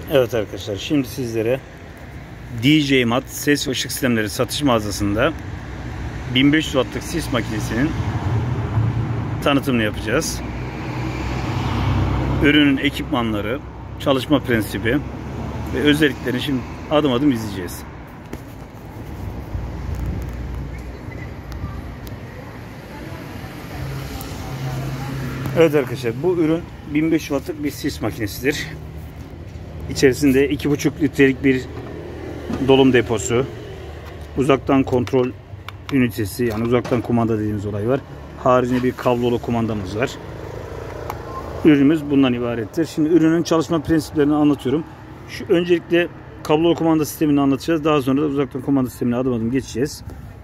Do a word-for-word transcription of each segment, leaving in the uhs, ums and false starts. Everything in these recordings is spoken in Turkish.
Evet arkadaşlar, şimdi sizlere D J Mat ses ve ışık sistemleri satış mağazasında bin beş yüz wattlık sis makinesinin tanıtımını yapacağız. Ürünün ekipmanları, çalışma prensibi ve özelliklerini şimdi adım adım izleyeceğiz. Evet arkadaşlar, bu ürün bin beş yüz wattlık bir sis makinesidir. İçerisinde iki buçuk litrelik bir dolum deposu, uzaktan kontrol ünitesi, yani uzaktan kumanda dediğimiz olay var. Haricinde bir kablolu kumandamız var. Ürünümüz bundan ibarettir. Şimdi ürünün çalışma prensiplerini anlatıyorum. Şu öncelikle kablolu kumanda sistemini anlatacağız. Daha sonra da uzaktan kumanda sistemine adım adım geçeceğiz.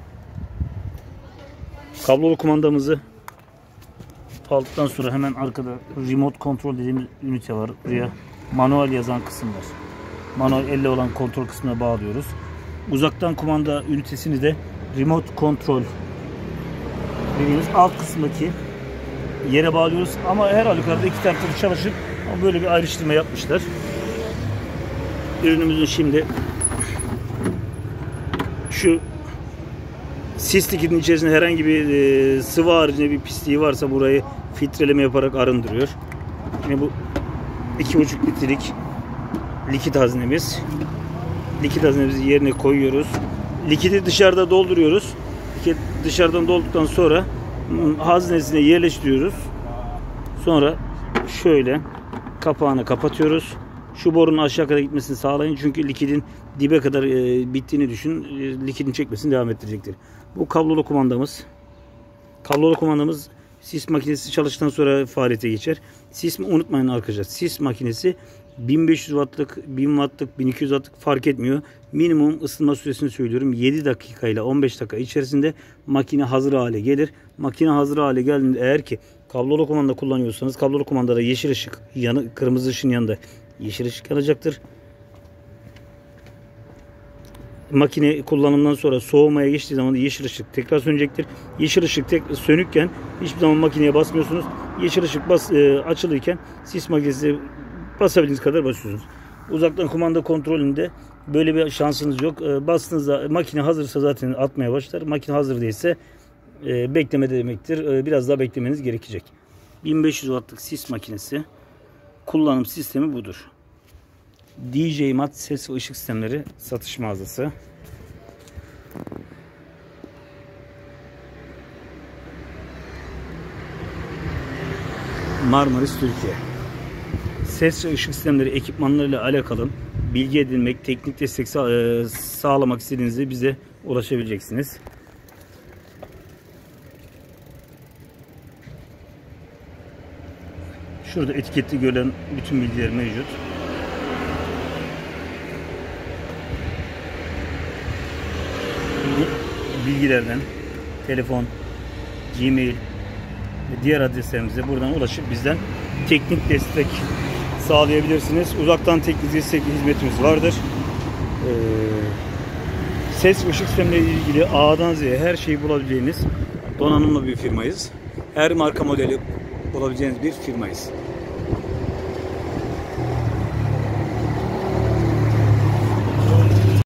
Kablolu kumandamızı aldıktan sonra hemen arkada remote kontrol dediğimiz ünite var. Buraya manuel yazan kısım var. Manuel elle olan kontrol kısmına bağlıyoruz. Uzaktan kumanda ünitesini de remote kontrol dediğimiz alt kısmındaki yere bağlıyoruz. Ama her halükarda iki tarafta da çalışır. Ama böyle bir ayrıştırma yapmışlar. Ürünümüzün şimdi şu sis likidin içerisinde herhangi bir e, sıvı haricinde bir pisliği varsa burayı filtreleme yaparak arındırıyor. Yine bu iki buçuk litrelik likit haznemiz. Likit haznemizi yerine koyuyoruz. Likidi dışarıda dolduruyoruz. Likit dışarıdan dolduktan sonra haznesine yerleştiriyoruz. Sonra şöyle kapağını kapatıyoruz. Şu borunun aşağı kadar gitmesini sağlayın. Çünkü likidin dibe kadar e, bittiğini düşün. E, likidin çekmesini devam ettirecektir. Bu kablolu kumandamız. Kablolu kumandamız sis makinesi çalıştıktan sonra faaliyete geçer. Sis unutmayın arkadaşlar. Sis makinesi bin beş yüz wattlık, bin wattlık, bin iki yüz wattlık fark etmiyor. Minimum ısınma süresini söylüyorum. yedi dakika ile on beş dakika içerisinde makine hazır hale gelir. Makine hazır hale geldiğinde, eğer ki kablolu kumanda kullanıyorsanız, kablolu kumandada yeşil ışık yanı, kırmızı ışığın yanında yeşil ışık yanacaktır. Makine kullanımdan sonra soğumaya geçtiği zaman da yeşil ışık tekrar sönecektir. Yeşil ışık tek sönükken hiçbir zaman makineye basmıyorsunuz. Yeşil ışık bas, e, açılıyken sis makinesi basabildiğiniz kadar basıyorsunuz. Uzaktan kumanda kontrolünde böyle bir şansınız yok. E, bastığınızda makine hazırsa zaten atmaya başlar. Makine hazır değilse e, beklemede demektir. E, biraz daha beklemeniz gerekecek. bin beş yüz wattlık sis makinesi kullanım sistemi budur. D J Mat ses ve ışık sistemleri satış mağazası. Marmaris, Türkiye. Ses ve ışık sistemleri ekipmanlarıyla alakalı bilgi edinmek, teknik destek sağ sağlamak istediğinizde bize ulaşabileceksiniz. Şurada etiketli görülen bütün bilgiler mevcut. Bilgilerden telefon, Gmail ve diğer adreslerimize buradan ulaşıp bizden teknik destek sağlayabilirsiniz. Uzaktan teknik destek hizmetimiz vardır. Ee, ses ve ışık sistemleriyle ilgili A'dan Z'ye her şeyi bulabileceğiniz donanımlı bir firmayız. Her marka modeli bulabileceğiniz bir firmayız.